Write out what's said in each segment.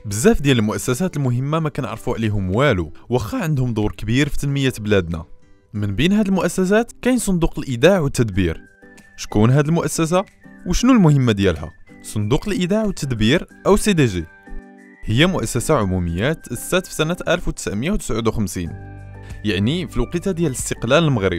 بزاف ديال المؤسسات المهمة ما كنعرفوا عليهم والو، واخا عندهم دور كبير في تنمية بلادنا. من بين هاد المؤسسات كاين صندوق الإيداع والتدبير. شكون هاد المؤسسة وشنو المهمة ديالها؟ صندوق الإيداع والتدبير أو CDG هي مؤسسة عمومية تأسست في سنة 1959، يعني في الوقيته ديال استقلال المغرب.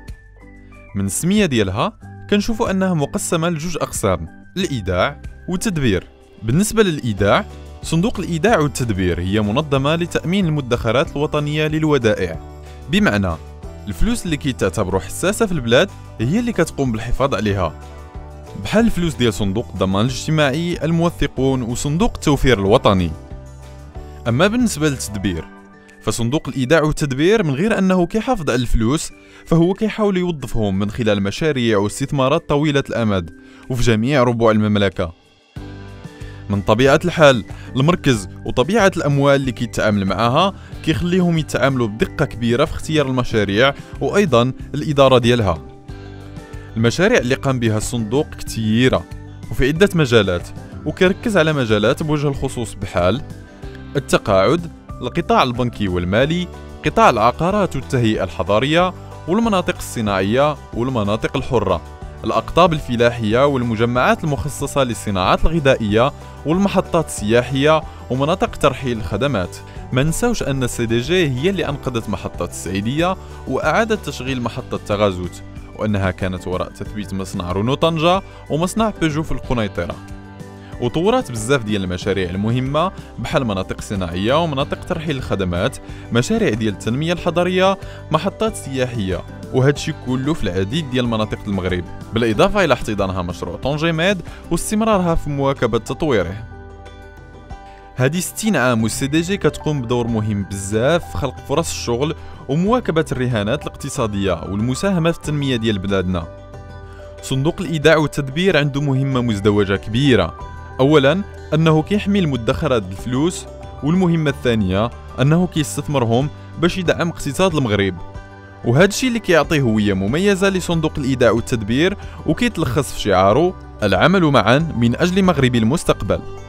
من السمية ديالها كنشوفوا أنها مقسمة لجوج أقسام، الإيداع والتدبير. بالنسبة للإيداع، صندوق الإيداع والتدبير هي منظمة لتأمين المدخرات الوطنية للودائع، بمعنى الفلوس اللي كيتعتبروا حساسة في البلاد هي اللي كتقوم بالحفاظ عليها، بحال الفلوس ديال صندوق الضمان الاجتماعي، الموثقون وصندوق التوفير الوطني. أما بالنسبة للتدبير، فصندوق الإيداع والتدبير من غير أنه كيحافظ على الفلوس، فهو كيحاول يوظفهم من خلال مشاريع واستثمارات طويلة الأمد وفي جميع ربوع المملكة. من طبيعة الحال المركز وطبيعة الأموال اللي كيتعامل معها كيخليهم يتعاملوا بدقة كبيرة في اختيار المشاريع وأيضا الإدارة ديالها. المشاريع اللي قام بها الصندوق كثيرة وفي عدة مجالات، وكيركز على مجالات بوجه الخصوص بحال التقاعد، القطاع البنكي والمالي، قطاع العقارات والتهيئة الحضرية، والمناطق الصناعية والمناطق الحرة، الأقطاب الفلاحية والمجمعات المخصصة للصناعات الغذائية، والمحطات السياحية ومناطق ترحيل الخدمات. ما نساوش أن CDG هي اللي أنقذت محطة السعيدية وأعادت تشغيل محطة تغازوت، وأنها كانت وراء تثبيت مصنع رونو طنجة ومصنع بيجو في القنيطرة، وطورات بزاف ديال المشاريع المهمة بحال مناطق صناعية ومناطق ترحيل الخدمات، مشاريع ديال التنمية الحضرية، محطات سياحية، وهادشي كله في العديد ديال مناطق المغرب، بالإضافة إلى احتضانها مشروع طونجيميد واستمرارها في مواكبة تطويره. هذه 60 عام والCDG كتقوم بدور مهم بزاف في خلق فرص الشغل ومواكبة الرهانات الاقتصادية والمساهمة في التنمية ديال بلادنا. صندوق الإيداع والتدبير عنده مهمة مزدوجة كبيرة. أولا أنه كيحمي المدخرات الفلوس، والمهمة الثانية أنه كيستثمرهم باش يدعم اقتصاد المغرب، وهذا الشيء اللي كيعطيه هوية مميزة لصندوق الإيداع والتدبير، وكيتلخص في شعاره العمل معا من أجل مغرب المستقبل.